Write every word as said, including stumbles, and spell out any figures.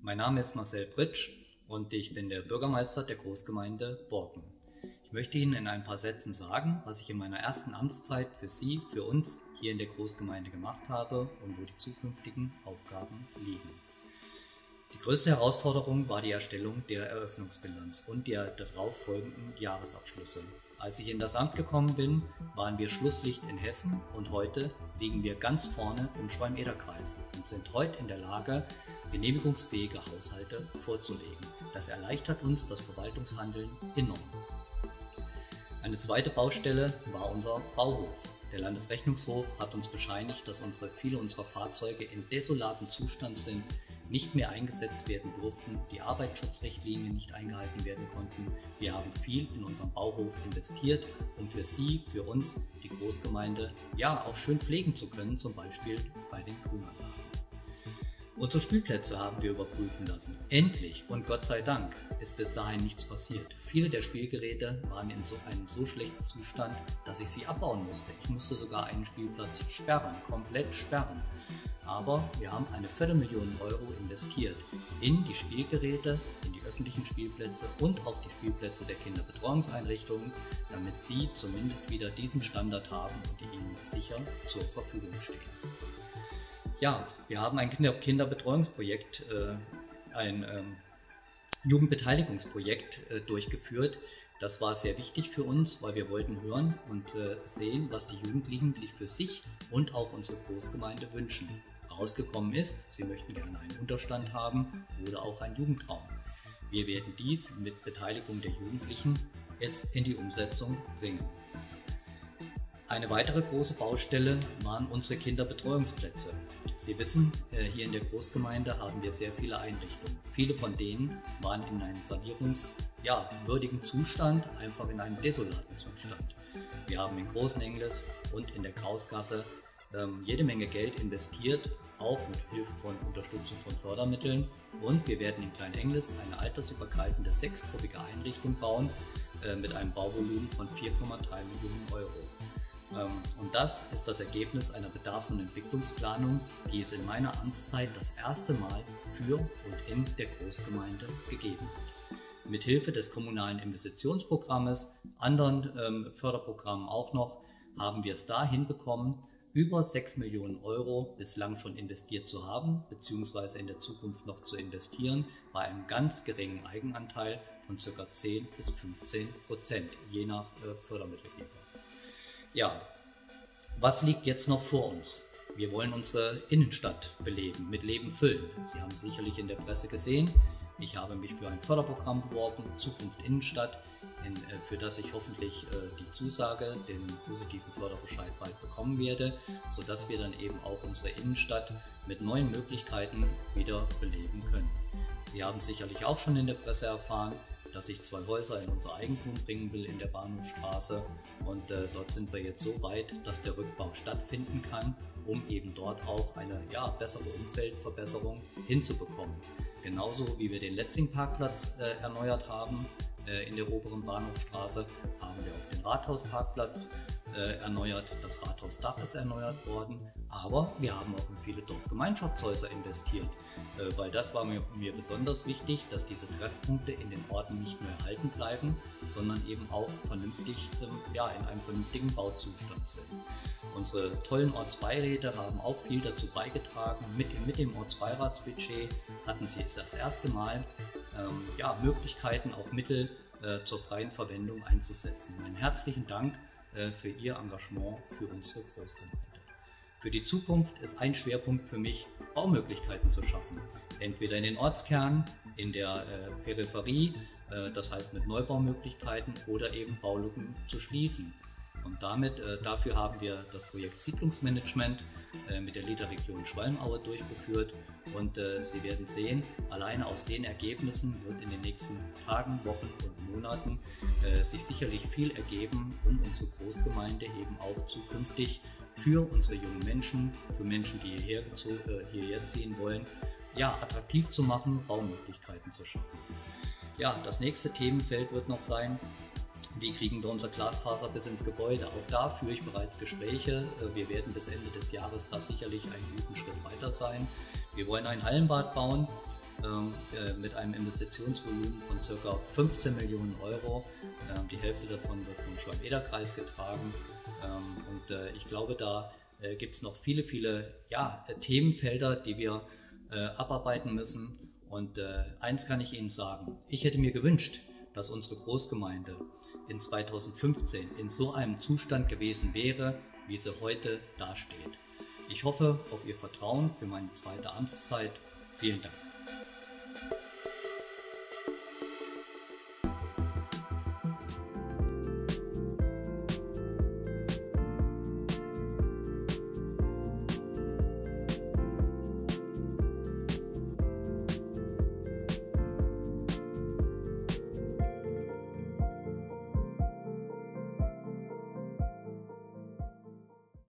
Mein Name ist Marcel Pritsch und ich bin der Bürgermeister der Großgemeinde Borken. Ich möchte Ihnen in ein paar Sätzen sagen, was ich in meiner ersten Amtszeit für Sie, für uns hier in der Großgemeinde gemacht habe und wo die zukünftigen Aufgaben liegen. Die größte Herausforderung war die Erstellung der Eröffnungsbilanz und der darauf folgenden Jahresabschlüsse. Als ich in das Amt gekommen bin, waren wir Schlusslicht in Hessen und heute liegen wir ganz vorne im Schwalm-Eder-Kreis und sind heute in der Lage, genehmigungsfähige Haushalte vorzulegen. Das erleichtert uns das Verwaltungshandeln enorm. Eine zweite Baustelle war unser Bauhof. Der Landesrechnungshof hat uns bescheinigt, dass unsere, viele unserer Fahrzeuge in desolatem Zustand sind, nicht mehr eingesetzt werden durften, die Arbeitsschutzrichtlinien nicht eingehalten werden konnten. Wir haben viel in unseren Bauhof investiert, um für Sie, für uns, die Großgemeinde, ja auch schön pflegen zu können, zum Beispiel bei den Grünanlagen. Unsere Spielplätze haben wir überprüfen lassen. Endlich und Gott sei Dank ist bis dahin nichts passiert. Viele der Spielgeräte waren in so einem so schlechten Zustand, dass ich sie abbauen musste. Ich musste sogar einen Spielplatz sperren, komplett sperren. Aber wir haben eine Viertelmillion Euro investiert in die Spielgeräte, in die öffentlichen Spielplätze und auch die Spielplätze der Kinderbetreuungseinrichtungen, damit sie zumindest wieder diesen Standard haben und die ihnen sicher zur Verfügung stehen. Ja, wir haben ein Kinder Kinderbetreuungsprojekt, äh, ein ähm, Jugendbeteiligungsprojekt äh, durchgeführt. Das war sehr wichtig für uns, weil wir wollten hören und äh, sehen, was die Jugendlichen sich für sich und auch unsere Großgemeinde wünschen. Rausgekommen ist, sie möchten gerne einen Unterstand haben oder auch einen Jugendraum. Wir werden dies mit Beteiligung der Jugendlichen jetzt in die Umsetzung bringen. Eine weitere große Baustelle waren unsere Kinderbetreuungsplätze. Sie wissen, hier in der Großgemeinde haben wir sehr viele Einrichtungen. Viele von denen waren in einem sanierungswürdigen Zustand, einfach in einem desolaten Zustand. Wir haben in Großenengles und in der Krausgasse ähm, jede Menge Geld investiert, auch mit Hilfe von Unterstützung von Fördermitteln. Und wir werden in Klein-Engles eine altersübergreifende sechstruppige Einrichtung bauen äh, mit einem Bauvolumen von vier Komma drei Millionen Euro. Und das ist das Ergebnis einer Bedarfs- und Entwicklungsplanung, die es in meiner Amtszeit das erste Mal für und in der Großgemeinde gegeben hat. Mithilfe des kommunalen Investitionsprogrammes, anderen ähm, Förderprogrammen auch noch, haben wir es da hinbekommen, über sechs Millionen Euro bislang schon investiert zu haben, beziehungsweise in der Zukunft noch zu investieren, bei einem ganz geringen Eigenanteil von ca. zehn bis fünfzehn Prozent, je nach äh, Fördermittelgeber. Ja, was liegt jetzt noch vor uns? Wir wollen unsere Innenstadt beleben, mit Leben füllen. Sie haben es sicherlich in der Presse gesehen. Ich habe mich für ein Förderprogramm beworben, Zukunft Innenstadt, in, äh, für das ich hoffentlich äh, die Zusage, den positiven Förderbescheid bald bekommen werde, sodass wir dann eben auch unsere Innenstadt mit neuen Möglichkeiten wieder beleben können. Sie haben sicherlich auch schon in der Presse erfahren, dass ich zwei Häuser in unser Eigentum bringen will in der Bahnhofstraße und äh, dort sind wir jetzt so weit, dass der Rückbau stattfinden kann, um eben dort auch eine ja, bessere Umfeldverbesserung hinzubekommen. Genauso wie wir den Letzing-Parkplatz äh, erneuert haben äh, in der oberen Bahnhofstraße, haben wir auch den Rathausparkplatz äh, erneuert, das Rathausdach ist erneuert worden, aber wir haben auch in viele Dorfgemeinschaftshäuser investiert, äh, weil das war mir, mir besonders wichtig, dass diese Treffpunkte in den Orten nicht nur erhalten bleiben, sondern eben auch vernünftig, ähm, ja, in einem vernünftigen Bauzustand sind. Unsere tollen Ortsbeiräte haben auch viel dazu beigetragen. Mit, mit dem Ortsbeiratsbudget hatten sie es das erste Mal ähm, ja, Möglichkeiten, auch Mittel äh, zur freien Verwendung einzusetzen. Einen herzlichen Dank äh, für Ihr Engagement für unsere Großgemeinde. Für die Zukunft ist ein Schwerpunkt für mich, Baumöglichkeiten zu schaffen. Entweder in den Ortskernen, in der äh, Peripherie, äh, das heißt mit Neubaumöglichkeiten, oder eben Baulücken zu schließen. Und damit, äh, dafür haben wir das Projekt Siedlungsmanagement äh, mit der LEADER-Region Schwalm-Aue durchgeführt. Und äh, Sie werden sehen, alleine aus den Ergebnissen wird in den nächsten Tagen, Wochen und Monaten äh, sich sicherlich viel ergeben, um unsere Großgemeinde eben auch zukünftig für unsere jungen Menschen, für Menschen, die hierher, äh, hierher ziehen wollen, ja, attraktiv zu machen, Baumöglichkeiten zu schaffen. Ja, das nächste Themenfeld wird noch sein, wie kriegen wir unser Glasfaser bis ins Gebäude? Auch da führe ich bereits Gespräche. Wir werden bis Ende des Jahres da sicherlich einen guten Schritt weiter sein. Wir wollen ein Hallenbad bauen ähm, äh, mit einem Investitionsvolumen von ca. fünfzehn Millionen Euro. Ähm, die Hälfte davon wird vom Schwalm-Eder-Kreis getragen. Ähm, und äh, ich glaube, da äh, gibt es noch viele, viele ja, Themenfelder, die wir äh, abarbeiten müssen. Und äh, eins kann ich Ihnen sagen, ich hätte mir gewünscht, dass unsere Großgemeinde in zweitausendfünfzehn in so einem Zustand gewesen wäre, wie sie heute dasteht. Ich hoffe auf Ihr Vertrauen für meine zweite Amtszeit. Vielen Dank.